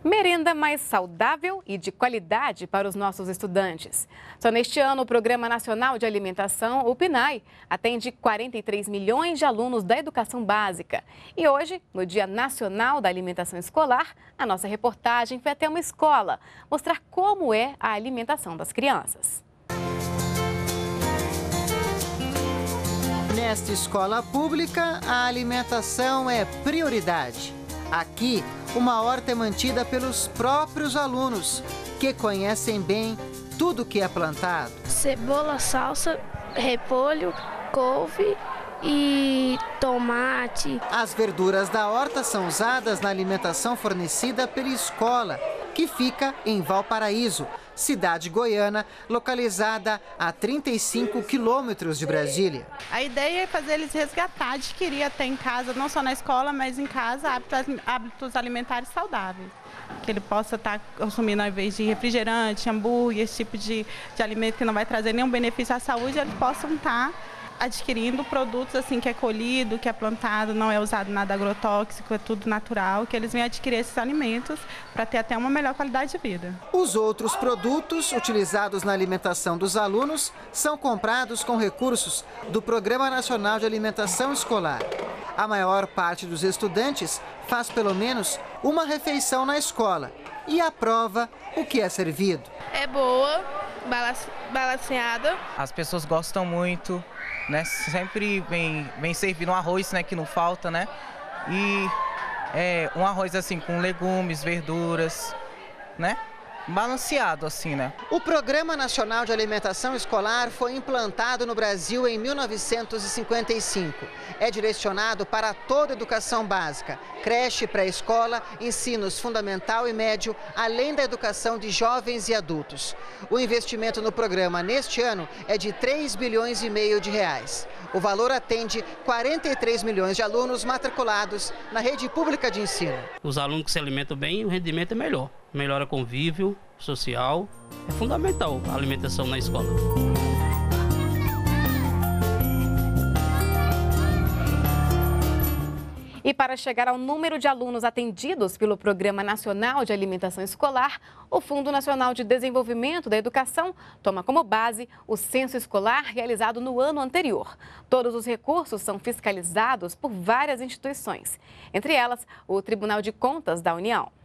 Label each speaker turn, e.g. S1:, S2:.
S1: Merenda mais saudável e de qualidade para os nossos estudantes. Só neste ano, o Programa Nacional de Alimentação, o PNAE, atende 43 milhões de alunos da educação básica. E hoje, no Dia Nacional da Alimentação Escolar, a nossa reportagem foi até uma escola mostrar como é a alimentação das crianças.
S2: Nesta escola pública, a alimentação é prioridade. Aqui, uma horta é mantida pelos próprios alunos, que conhecem bem tudo que é plantado.
S3: Cebola, salsa, repolho, couve e tomate.
S2: As verduras da horta são usadas na alimentação fornecida pela escola, que fica em Valparaíso, cidade goiana, localizada a 35 quilômetros de Brasília.
S4: A ideia é fazer eles resgatar, adquirir até em casa, não só na escola, mas em casa, hábitos alimentares saudáveis. Que ele possa estar consumindo, ao invés de refrigerante, hambúrguer, esse tipo de alimento que não vai trazer nenhum benefício à saúde, eles possam estar adquirindo produtos assim que é colhido, que é plantado, não é usado nada agrotóxico, é tudo natural, que eles venham adquirir esses alimentos para ter até uma melhor qualidade de vida.
S2: Os outros produtos utilizados na alimentação dos alunos são comprados com recursos do Programa Nacional de Alimentação Escolar. A maior parte dos estudantes faz pelo menos uma refeição na escola e aprova o que é servido.
S3: É boa, balanceada.
S5: As pessoas gostam muito, né? Sempre vem servindo um arroz, né, que não falta, né? E um arroz assim com legumes, verduras, né? Balanceado assim, né?
S2: O Programa Nacional de Alimentação Escolar foi implantado no Brasil em 1955. É direcionado para toda a educação básica, creche, pré-escola, ensinos fundamental e médio, além da educação de jovens e adultos. O investimento no programa neste ano é de 3 bilhões e meio de reais. O valor atende 43 milhões de alunos matriculados na rede pública de ensino.
S6: Os alunos que se alimentam bem, o rendimento é melhor. Melhora convívio social. É fundamental a alimentação na escola.
S1: E para chegar ao número de alunos atendidos pelo Programa Nacional de Alimentação Escolar, o Fundo Nacional de Desenvolvimento da Educação toma como base o censo escolar realizado no ano anterior. Todos os recursos são fiscalizados por várias instituições, entre elas o Tribunal de Contas da União.